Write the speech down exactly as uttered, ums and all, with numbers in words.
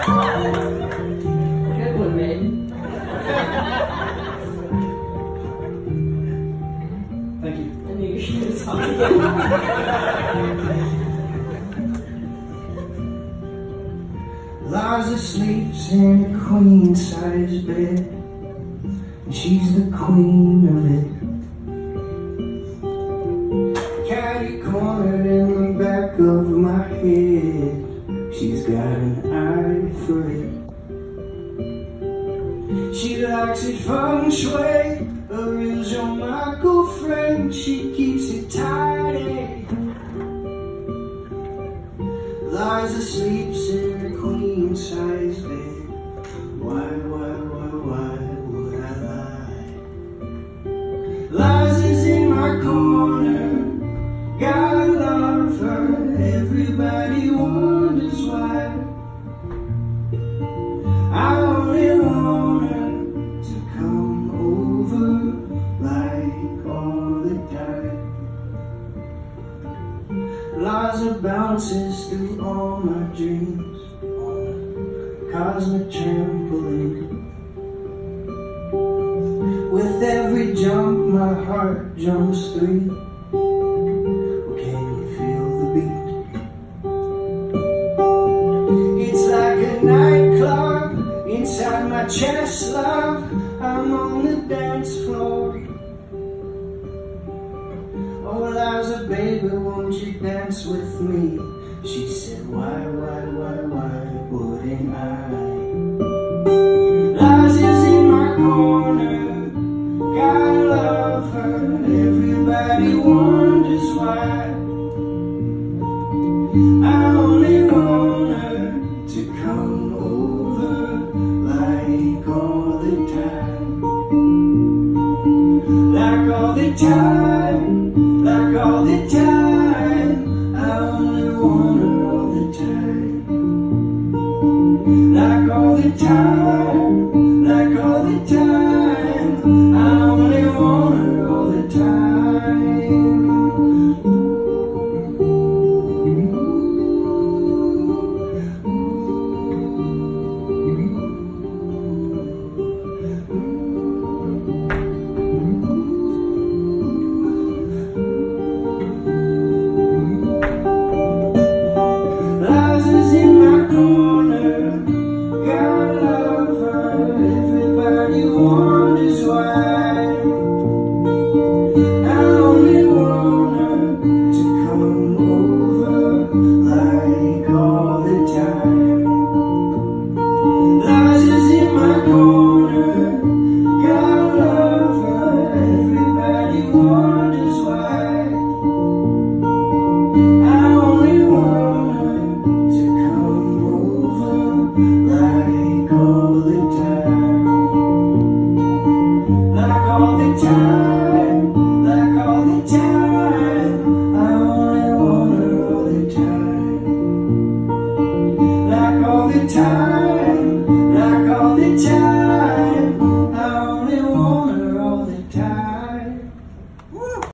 Good one, man. Thank you. I knew you were going to talk again. Liza sleeps in a queen-size bed, and she's the queen of it. Catty cornered in the back of my head, she's got an eye for it. She likes it feng shui, a real Jean-Michel friend, she keeps it tidy. Liza sleeps in a queen-size bed. Why, why, why, why would I lie? Liza's in my corner, gotta love her, everybody wonders why. I only want her to come over like all the time. Liza bounces through all my dreams on a cosmic trampoline. With every jump my heart jumps three. Can you feel the beat? It's like a nightclub inside my chest, love. I'm on the dance floor. Oh, Liza, baby, won't you dance with me? She said, why, why, why, why wouldn't I? Liza's in my corner, gotta love her, everybody wonders why. I only want her to come over like all the time. Like all the time, like all the time. I only want her all the time. Like all the time, like all the time. I only want her all the time. Liza's in my corner, gotta love her, everybody wonders why. I only want her to come over like all the time. Liza's in my corner, gotta love her, everybody wonders why. I only want her to come over like all the time. Like all the time, like all the time. I only want her all the time. Like all the time, like all the time.